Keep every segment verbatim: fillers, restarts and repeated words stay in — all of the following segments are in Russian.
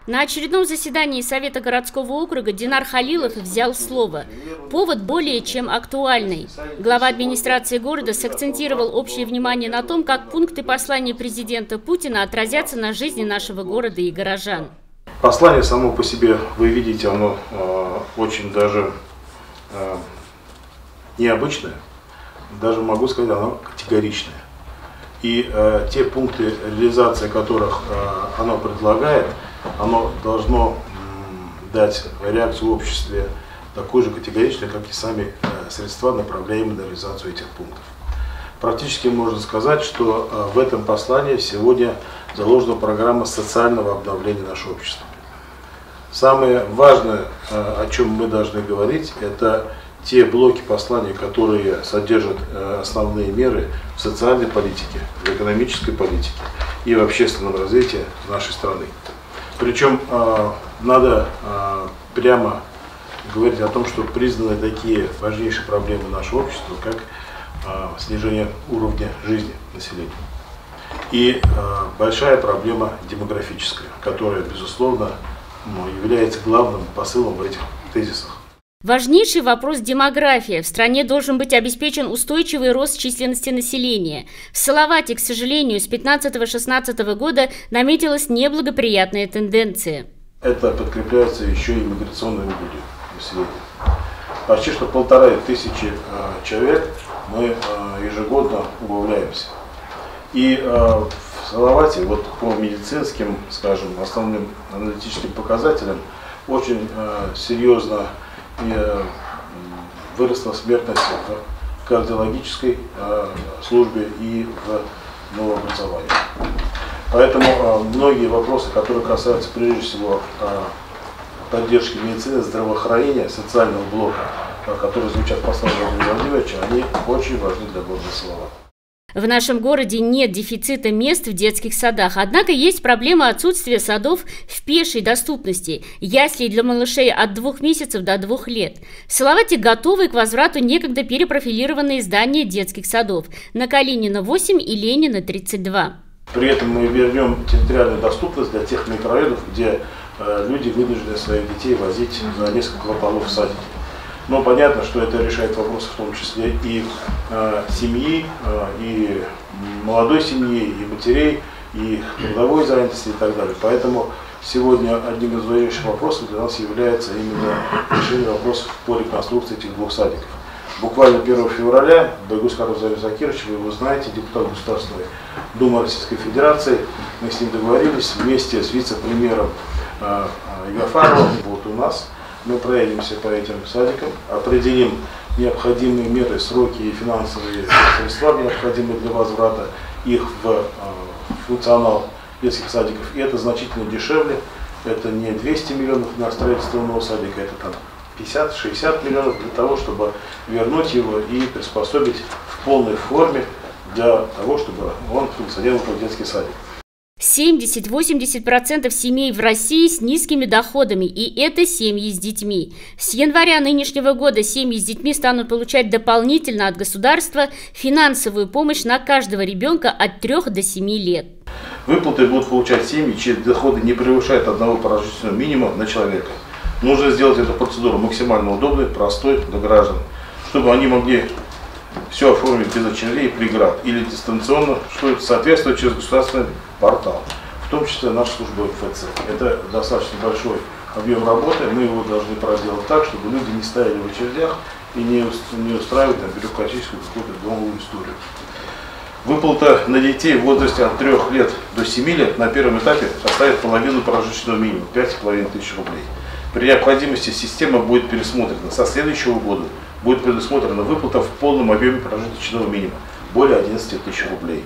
На очередном заседании Совета городского округа Динар Халилов взял слово. Повод более чем актуальный. Глава администрации города сакцентировал общее внимание на том, как пункты послания президента Путина отразятся на жизни нашего города и горожан. Послание само по себе, вы видите, оно э, очень даже э, необычное, даже могу сказать, оно категоричное. И э, те пункты, реализации которых э, оно предлагает, оно должно э, дать реакцию в обществе такой же категоричной, как и сами э, средства, направляемые на реализацию этих пунктов. Практически можно сказать, что э, в этом послании сегодня заложена программа социального обновления нашего общества. Самое важное, э, о чем мы должны говорить, это те блоки послания, которые содержат э, основные меры в социальной политике, в экономической политике и в общественном развитии нашей страны. Причем э, надо э, прямо говорить о том, что признаны такие важнейшие проблемы нашего общества, как э, снижение уровня жизни населения. И э, большая проблема демографическая, которая, безусловно, ну, является главным посылом в этих тезисах. Важнейший вопрос демография. В стране должен быть обеспечен устойчивый рост численности населения. В Салавате, к сожалению, с пятнадцатого-шестнадцатого года наметилась неблагоприятная тенденция. Это подкрепляется еще и миграционной убылью населения. Почти что полторы тысячи э, человек мы э, ежегодно убавляемся. И э, в Салавате вот по медицинским, скажем, основным аналитическим показателям очень э, серьезно и выросла смертность в кардиологической э, службе и в новообразовании. Поэтому э, многие вопросы, которые касаются прежде всего э, поддержки медицины, здравоохранения, социального блока, э, которые звучат в послании Владимира Владимировича, они очень важны для города Салават. В нашем городе нет дефицита мест в детских садах, однако есть проблема отсутствия садов в пешей доступности, яслей для малышей от двух месяцев до двух лет. В Салавате готовы к возврату некогда перепрофилированные здания детских садов на Калинина восемь и Ленина тридцать два. При этом мы вернем территориальную доступность для тех микрорайонов, где э, люди вынуждены своих детей возить за несколько кварталов в садики. Но понятно, что это решает вопросы в том числе и э, семьи, э, и молодой семьи, и матерей, и трудовой занятости и так далее. Поэтому сегодня одним из важнейших вопросов для нас является именно решение вопросов по реконструкции этих двух садиков. Буквально первого февраля Байгускар Рузаев Закирович, вы его знаете, депутат Государственной Думы Российской Федерации, мы с ним договорились вместе с вице-премьером э, Ягафаровым, вот у нас. Мы проедемся по этим садикам, определим необходимые меры, сроки и финансовые средства, необходимые для возврата их в э, функционал детских садиков. И это значительно дешевле. Это не двести миллионов на строительство нового садика, это там пятьдесят-шестьдесят миллионов для того, чтобы вернуть его и приспособить в полной форме для того, чтобы он функционировал как детский садик. семьдесят-восемьдесят процентов семей в России с низкими доходами, и это семьи с детьми. С января нынешнего года семьи с детьми станут получать дополнительно от государства финансовую помощь на каждого ребенка от трёх до семи лет. Выплаты будут получать семьи, чьи доходы не превышают одного прожиточного минимума на человека. Нужно сделать эту процедуру максимально удобной, простой для граждан, чтобы они могли все оформить без очередей и преград или дистанционно, что это соответствует через государственный портал, в том числе наша служба МФЦ. Это достаточно большой объем работы, мы его должны проделать так, чтобы люди не стояли в очередях и не, не устраивать там бюрократическую какую-то новую историю. Выплата на детей в возрасте от трёх лет до семи лет на первом этапе составит половину прожиточного минимума, пять с половиной тысяч рублей. При необходимости система будет пересмотрена. Со следующего года будет предусмотрена выплата в полном объеме прожиточного минимума, более одиннадцати тысяч рублей.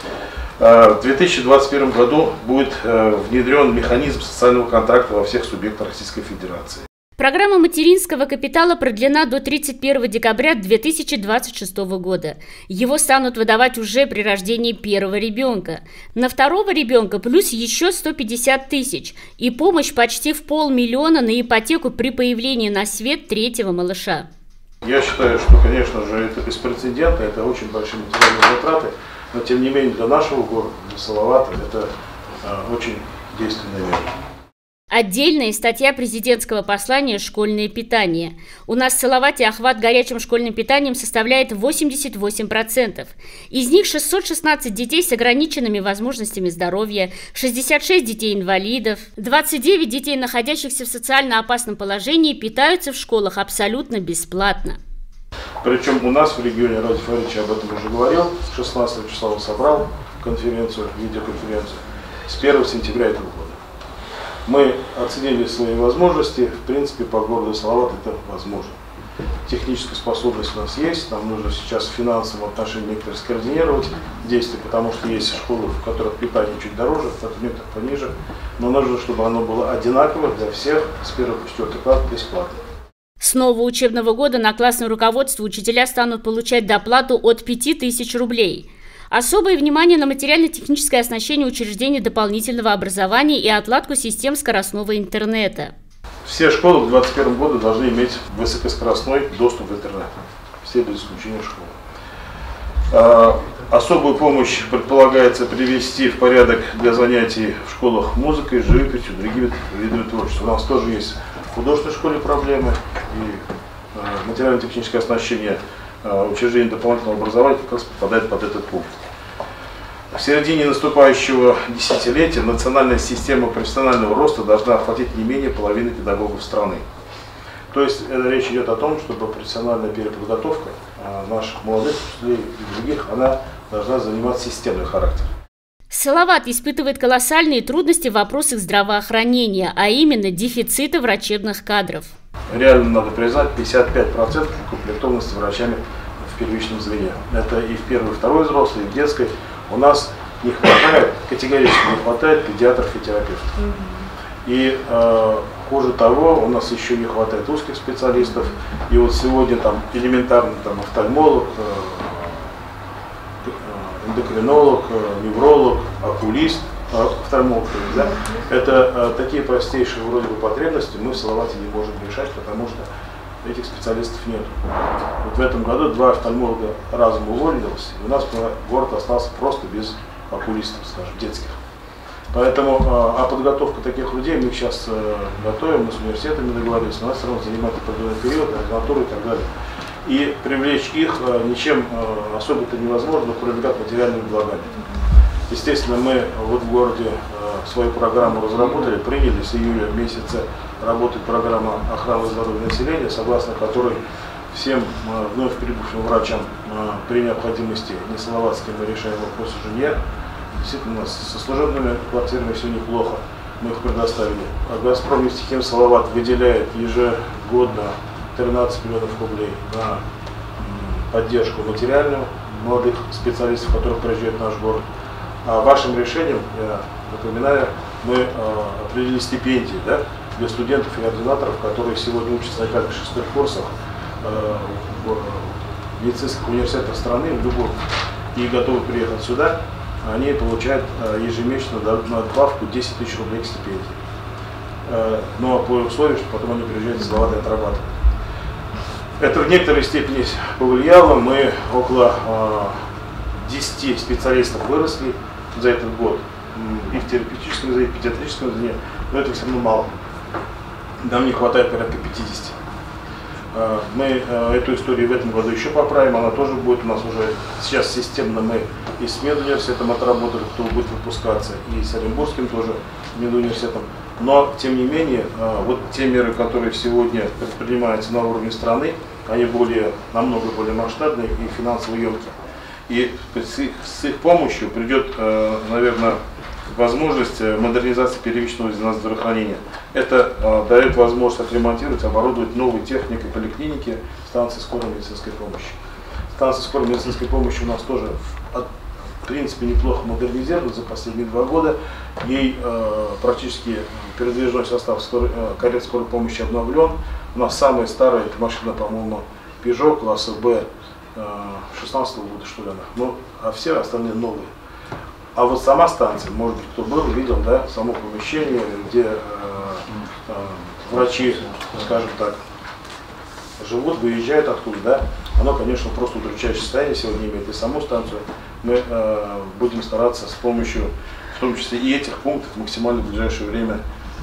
В две тысячи двадцать первом году будет внедрен механизм социального контракта во всех субъектах Российской Федерации. Программа материнского капитала продлена до тридцать первого декабря две тысячи двадцать шестого года. Его станут выдавать уже при рождении первого ребенка. На второго ребенка плюс еще сто пятьдесят тысяч. И помощь почти в полмиллиона на ипотеку при появлении на свет третьего малыша. Я считаю, что, конечно же, это беспрецедентно, это очень большие материальные затраты. Но, тем не менее, для нашего города, для Салавата, это э, очень действенная мера. Отдельная статья президентского послания «Школьное питание». У нас в Салавате охват горячим школьным питанием составляет восемьдесят восемь процентов. Из них шестьсот шестнадцать детей с ограниченными возможностями здоровья, шестьдесят шесть детей-инвалидов, двадцать девять детей, находящихся в социально опасном положении, питаются в школах абсолютно бесплатно. Причем у нас в регионе, Радий Фаридович об этом уже говорил, шестнадцатого числа он собрал конференцию, видеоконференцию, с первого сентября этого года. Мы оценили свои возможности, в принципе, по городу Салават это возможно. Техническая способность у нас есть, нам нужно сейчас в финансовом отношении некоторые скоординировать действия, потому что есть школы, в которых питание чуть дороже, в некоторых пониже, но нужно, чтобы оно было одинаково для всех с первого по четвёртый класс бесплатно. С нового учебного года на классное руководство учителя станут получать доплату от пяти тысяч рублей. Особое внимание на материально-техническое оснащение учреждений дополнительного образования и отладку систем скоростного интернета. Все школы в две тысячи двадцать первом году должны иметь высокоскоростной доступ в интернет. Все без исключения школы. Особую помощь предполагается привести в порядок для занятий в школах музыкой, живописью, другими видами творчества. У нас тоже есть в художественной школе проблемы, и материально-техническое оснащение учреждений дополнительного образования как раз попадает под этот пункт. В середине наступающего десятилетия национальная система профессионального роста должна охватить не менее половины педагогов страны. То есть это речь идет о том, чтобы профессиональная переподготовка наших молодых учителей и других, она должна занимать системный характер. Салават испытывает колоссальные трудности в вопросах здравоохранения, а именно дефицита врачебных кадров. Реально надо признать пятьдесят пять процентов укомплектованности врачами в первичном звене. Это и в первой, и второй взрослой, и в детской. У нас не хватает, категорически не хватает педиатров и терапевтов. И э, хуже того, у нас еще не хватает узких специалистов. И вот сегодня там элементарно там, офтальмолог, э, эндокринолог, э, невролог, окулист, офтальмолог, да, это э, такие простейшие вроде бы потребности мы в Салавате не можем решать, потому что этих специалистов нет. Вот в этом году два офтальмолога разом уволились, и у нас город остался просто без окулистов, скажем, детских. Поэтому а подготовка таких людей мы сейчас э, готовим, мы с университетами договорились, но нас все равно занимает определенный период, ординатуру и так далее. И привлечь их э, ничем э, особо-то невозможно, кроме как материальными благами. Естественно, мы вот в городе э, свою программу разработали, приняли с июля месяца работает программа охраны здоровья населения, согласно которой всем э, вновь прибывшим врачам э, при необходимости не салаватским мы решаем вопросы жилья. Действительно, у нас со служебными квартирами все неплохо, мы их предоставили. А Газпром нефтехим Салават выделяет ежегодно тринадцать миллионов рублей на поддержку материальную молодых специалистов, которые приезжают в наш город. А вашим решением, я напоминаю, мы э, определили стипендии, да, для студентов и ординаторов, которые сегодня учатся на пятых шестых курсах э, в медицинских университетах страны, в любом, и готовы приехать сюда, они получают э, ежемесячно надбавку десять тысяч рублей к стипендии. Э, но по условию, что потом они приезжают в Салават и отрабатывают. Это в некоторой степени повлияло, мы около э, десяти специалистов выросли за этот год, и в терапевтическом звене, и в педиатрическом звене, но это все равно мало. Нам не хватает порядка пятидесяти. Мы эту историю в этом году еще поправим, она тоже будет у нас уже, сейчас системно мы и с медуниверситетом отработали, кто будет выпускаться, и с Оренбургским тоже медуниверситетом. Но, тем не менее, вот те меры, которые сегодня предпринимаются на уровне страны, они более, намного более масштабные и финансово емкие. И с их, с их помощью придет, э, наверное, возможность модернизации первичного звена здравоохранения. Это э, дает возможность отремонтировать, оборудовать новой техникой поликлиники, станции скорой медицинской помощи. Станция скорой медицинской помощи у нас тоже, в принципе, неплохо модернизирована за последние два года. Ей э, практически передвижной состав скорой, э, карет скорой помощи обновлен. У нас самая старая эта машина, по-моему, Peugeot класса Б, шестнадцатого года, что ли, она, ну, а все остальные новые. А вот сама станция, может быть, кто был, видел, да, само помещение, где э, э, врачи, скажем так, живут, выезжают оттуда, да, оно, конечно, просто удручающее состояние сегодня имеет, и саму станцию мы э, будем стараться с помощью, в том числе и этих пунктов, максимально в ближайшее время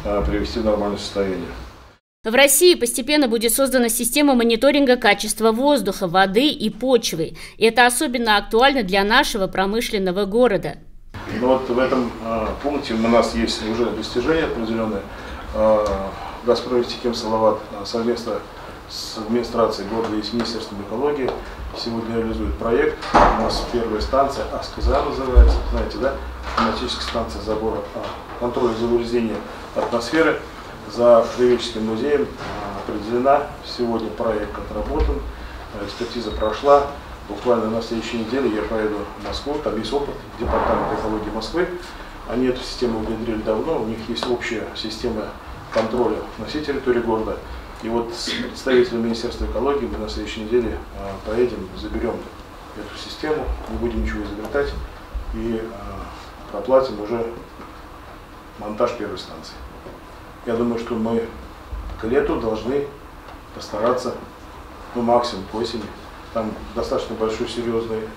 привести в нормальное состояние. В России постепенно будет создана система мониторинга качества воздуха, воды и почвы. И это особенно актуально для нашего промышленного города. Ну вот в этом э, пункте у нас есть уже достижения определенные. Э, Газпромнефтехим Салават совместно с администрацией города и с Министерством экологии сегодня реализует проект. У нас первая станция АСКЗА называется, знаете, да? Автоматическая станция забора, контроля загрязнения атмосферы. За Краеведческим музеем определена, сегодня проект отработан, экспертиза прошла. Буквально на следующей неделе я поеду в Москву, там есть опыт Департамента экологии Москвы. Они эту систему внедрили давно, у них есть общая система контроля на всей территории города. И вот с представителем Министерства экологии мы на следующей неделе поедем, заберем эту систему, не будем ничего изобретать и проплатим уже монтаж первой станции. Я думаю, что мы к лету должны постараться, ну максимум к осени. Там достаточно большой, серьезный э,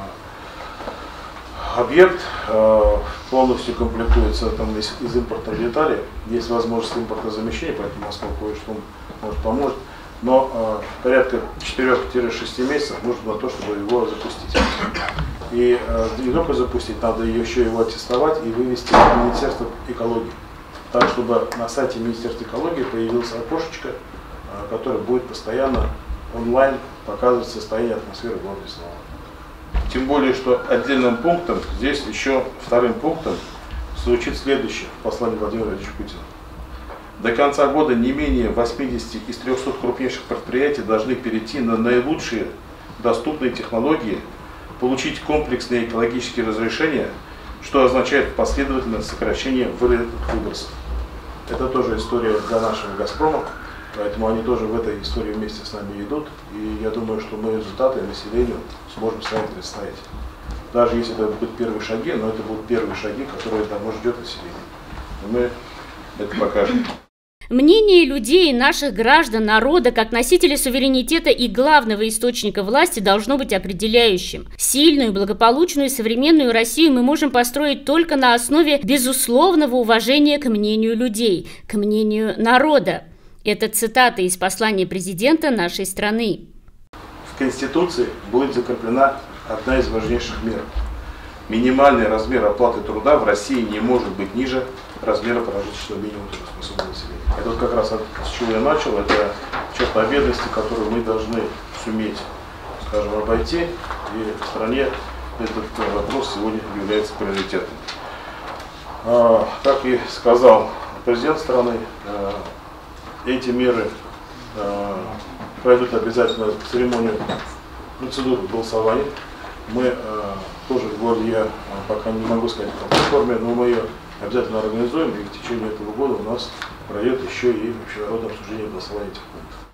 объект, э, полностью комплектуется там из, из импортной детали. Есть возможность импортозамещения, поэтому Москва кое-что может поможет. Но э, порядка четырёх-шести месяцев нужно на то, чтобы его запустить. И э, не только запустить, надо еще его аттестовать и вывести в Министерство экологии. Так, чтобы на сайте Министерства экологии появилось окошечко, которое будет постоянно онлайн показывать состояние атмосферы города Салават. Тем более, что отдельным пунктом, здесь еще вторым пунктом звучит следующее в послании Владимира Владимировича Путина. До конца года не менее восьмидесяти из трёхсот крупнейших предприятий должны перейти на наилучшие доступные технологии, получить комплексные экологические разрешения, что означает последовательное сокращение вырытых выбросов. Это тоже история для нашего «Газпрома», поэтому они тоже в этой истории вместе с нами идут. И я думаю, что мы результаты населению сможем с вами представить. Даже если это будут первые шаги, но это будут первые шаги, которые давно ждет население. И мы это покажем. Мнение людей, наших граждан, народа, как носителей суверенитета и главного источника власти, должно быть определяющим. Сильную, благополучную и современную Россию мы можем построить только на основе безусловного уважения к мнению людей, к мнению народа. Это цитата из послания президента нашей страны. В Конституции будет закреплена одна из важнейших мер. Минимальный размер оплаты труда в России не может быть ниже размера прожиточного минимума трудоспособного населения. Это вот как раз от, с чего я начал, это черта бедности, которую мы должны суметь, скажем, обойти, и в стране этот вопрос сегодня является приоритетным. А, как и сказал президент страны, а, эти меры а, пройдут обязательно церемонию, процедуру голосования. Мы а, тоже в городе, я пока не могу сказать в какой форме, но мы ее обязательно организуем, и в течение этого года у нас пройдет еще и общенародное обсуждение голосования этих пунктов.